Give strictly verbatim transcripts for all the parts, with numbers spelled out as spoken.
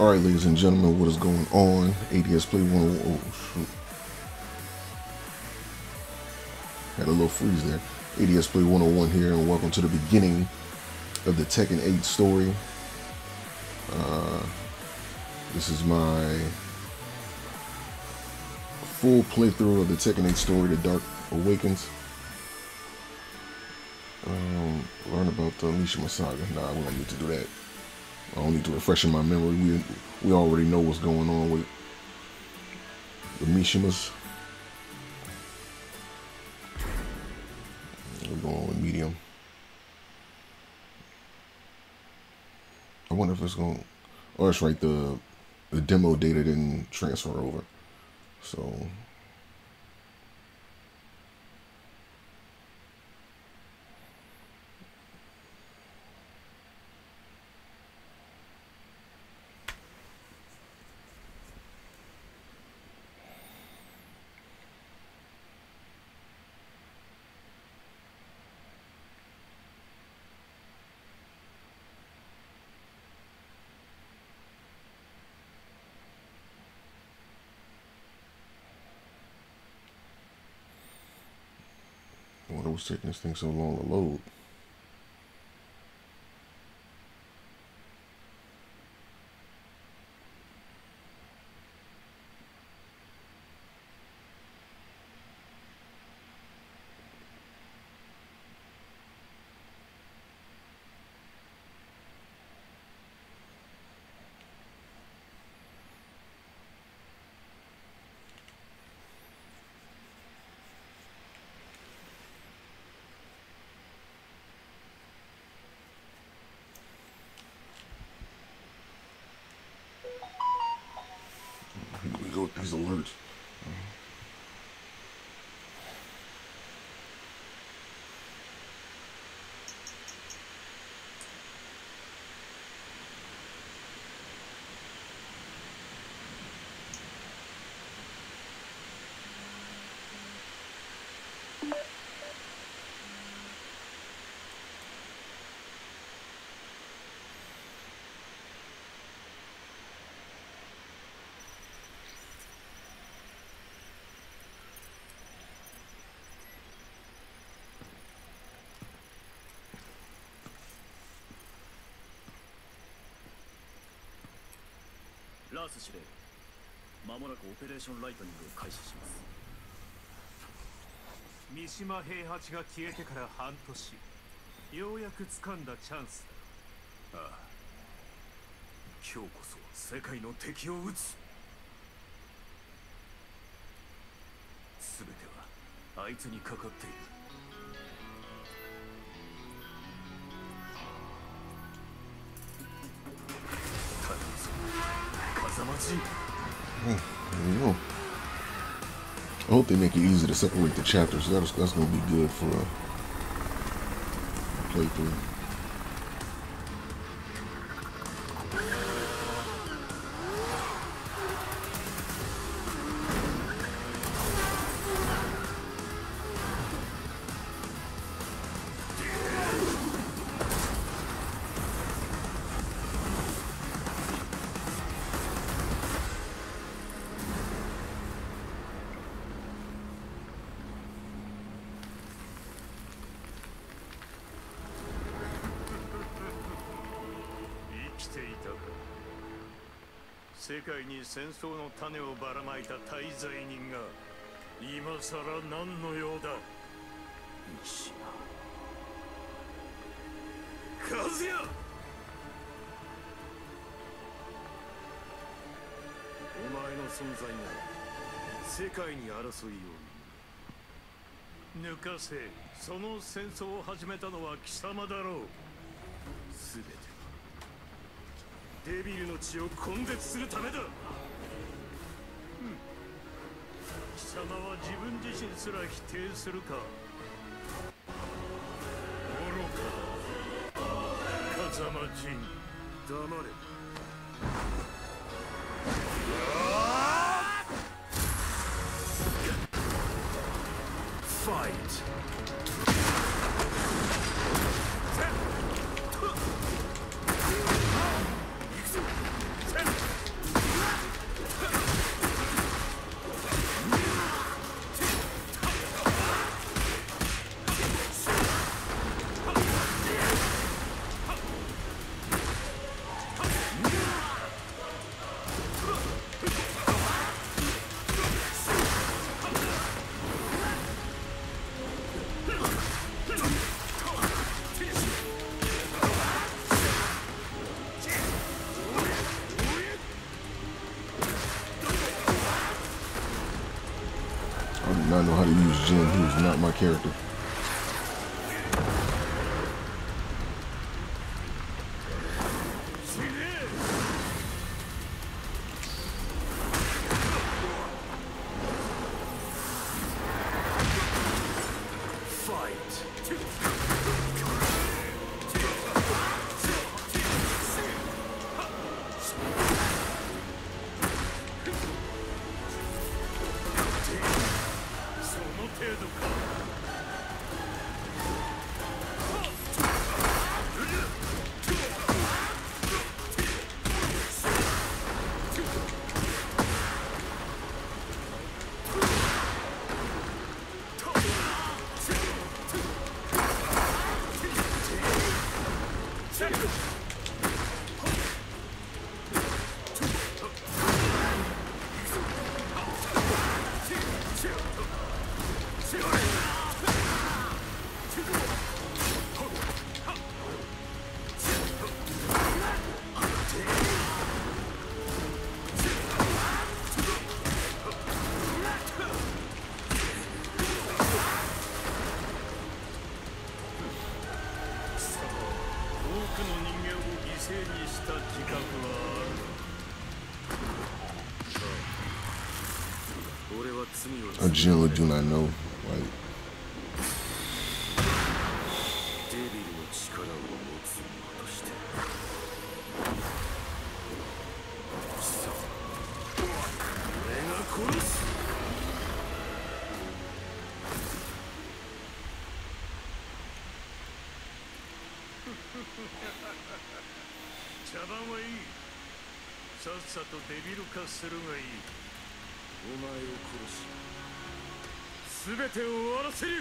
Alright, ladies and gentlemen, what is going on? A D S Play one oh one. Oh, shoot. Had a little freeze there. A D S Play one oh one here, and welcome to the beginning of the Tekken eight story. Uh, this is my full playthrough of the Tekken eight story, The Dark Awakens. Um, learn about the Mishima Saga. Nah, we don't need to do that. I don't need to refresh in my memory. We we already know what's going on with the Mishimas. We're going with medium. I wonder if it's going. Oh, that's right. The the demo data didn't transfer over, so. What was taking this thing so long to load? Here we go with these alerts. ラース司令、まもなくオペレーションライトニングを開始します。 三島平八が消えてから半年、ようやく掴んだチャンスだ。ああ、今日こそ世界の敵を撃つ。全てはあいつにかかっている。 Hmm, there you go. I hope they make it easy to separate the chapters. That's, that's going to be good for a playthrough. 世界に戦争の種をばらまいた大罪人が今さら何の用だ。三島和也、お前の存在が世界に争いを抜かせ。その戦争を始めたのは貴様だろう。全てデビルの血を根絶するためだ。うん、貴様は自分自身すら否定するか。愚かだ。風間仁、黙れ。ファイト。Ten! not know how to use Jin. He was not my character. I generally do not know, like, 茶番はいい。さっさとデビル化するがいい。お前を殺し全てを終わらせる。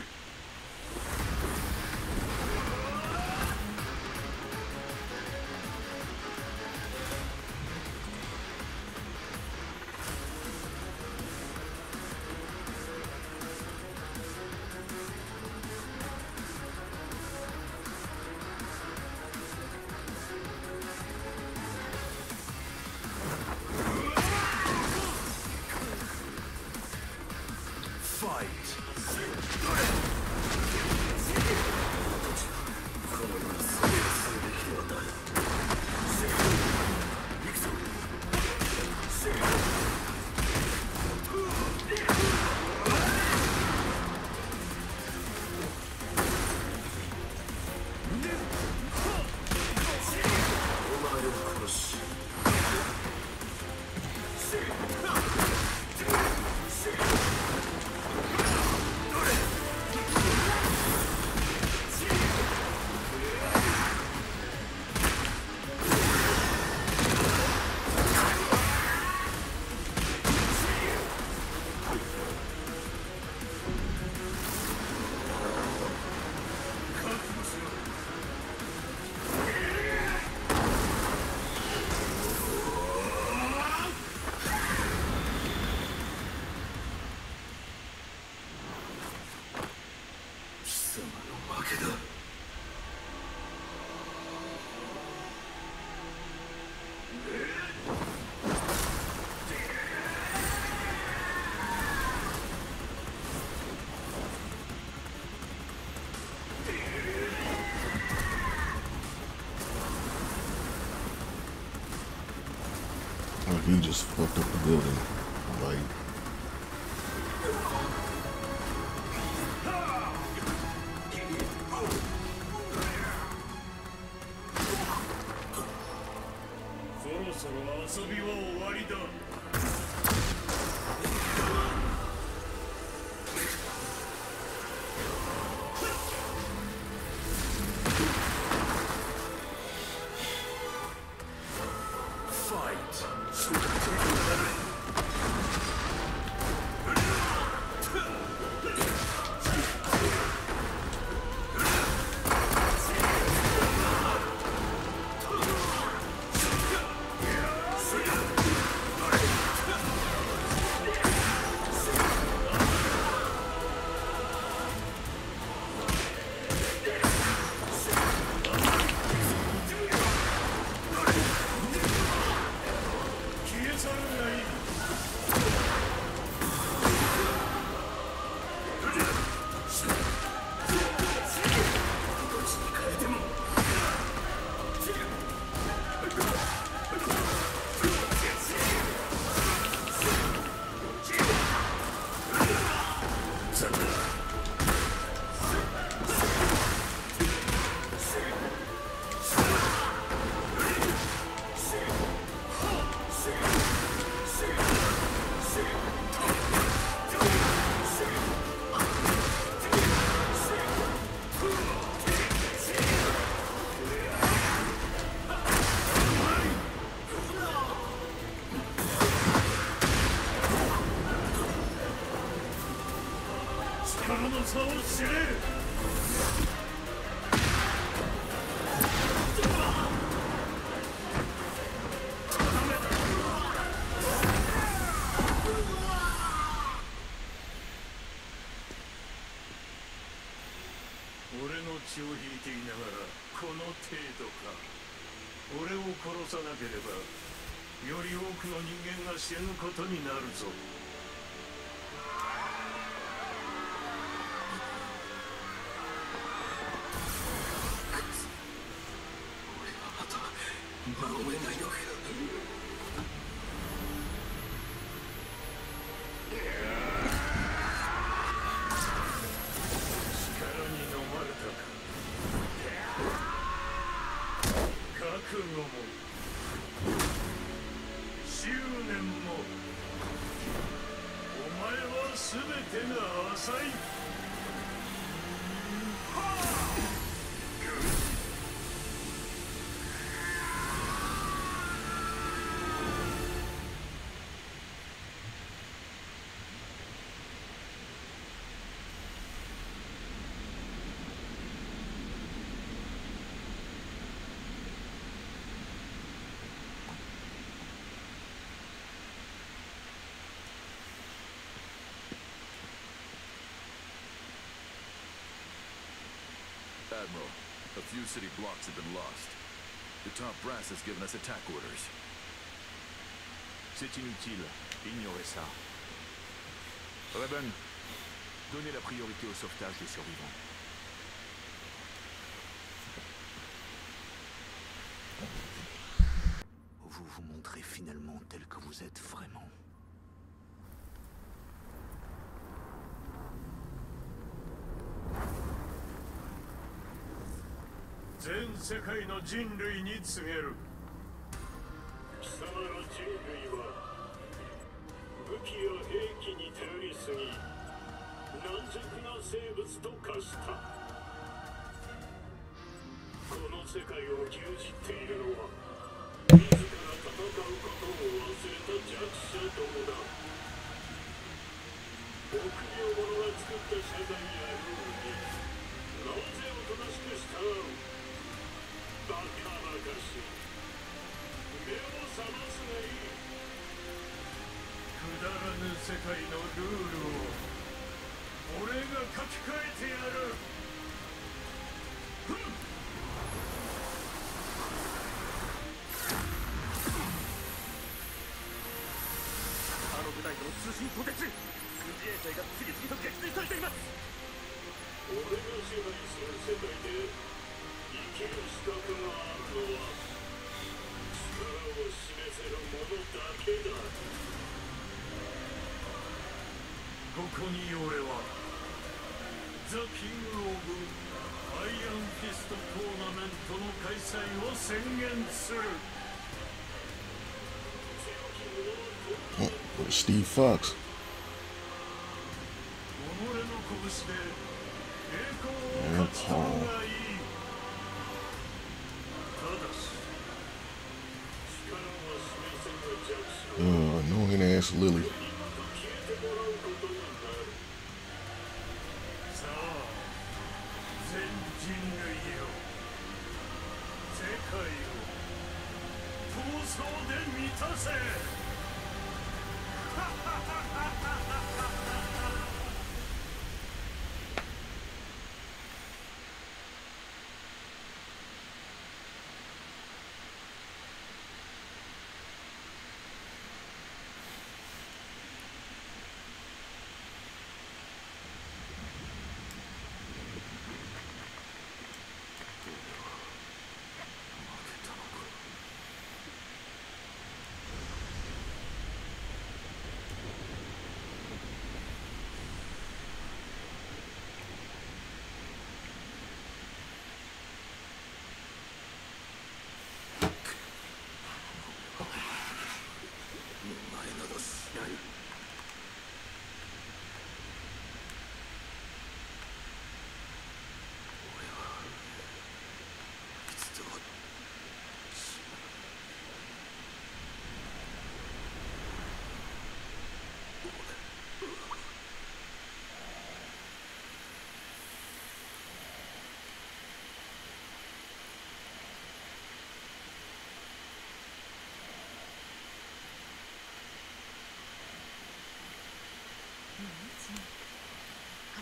He just fucked up the building, like. さを知れ。俺の血を引いていながらこの程度か。俺を殺さなければより多くの人間が死ぬことになるぞ。俺はまた守れないのか。力に飲まれたか。覚悟も執念もお前は全てが浅い。 Admiral, a few city blocks have been lost. The top brass has given us attack orders. C'est inutile, ignorez ça. Reben, donnez la priorité au sauvetage des survivants. Vous vous montrez finalement tel que vous êtes vraiment. 全世界の人類に告げる。貴様の人類は武器や兵器に頼りすぎ、軟弱な生物と化した。この世界を牛耳っているのは自ら戦うことを忘れた弱者どもだ。臆病者が作った社会やルールになぜおとなしく従う。バカバカしい。目を覚ますがいい。くだらぬ世界のルールを俺が書き換えてやる。 あの部隊との通信途絶。軍事衛星が次々と撃墜されています。 俺が支配する世界で生きる資格があるのは力を示せる者だけだ。ここに俺はザ・キング・オブ・アイアンフィストトーナメントの開催を宣言する。 Steve Fox. 己の拳で栄光を勝つのがいい。 Uh, annoying ass Lily. さあ、全人類よ、世界を闘争で満たせ。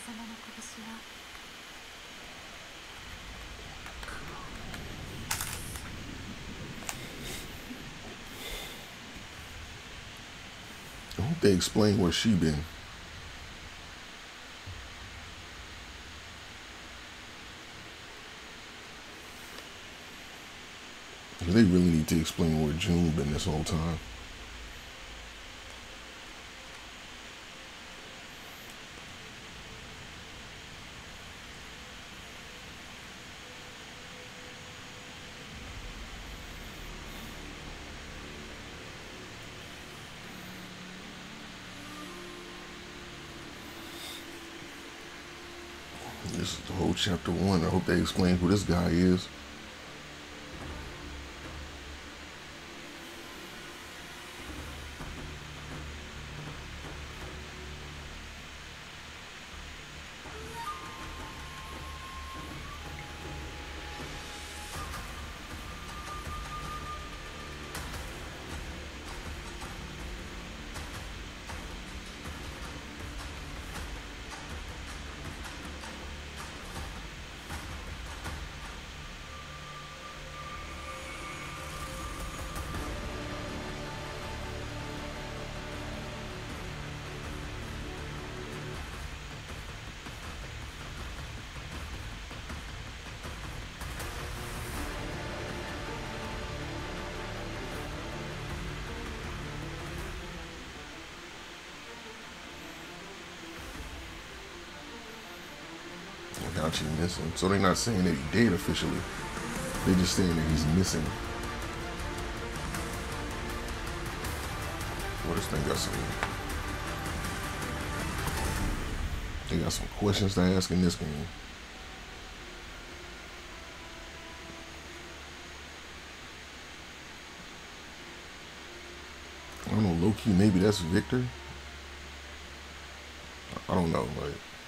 様の拳は I hope they explain where she been. They really need to explain where June been this whole time. This is the whole chapter one. I hope they explain who this guy is. Gotcha missing. So they're not saying that he dead officially. They're just saying that he's missing. Well, this thing got some. They got some questions to ask in this game. I don't know, low key, maybe that's Victor. I don't know, like.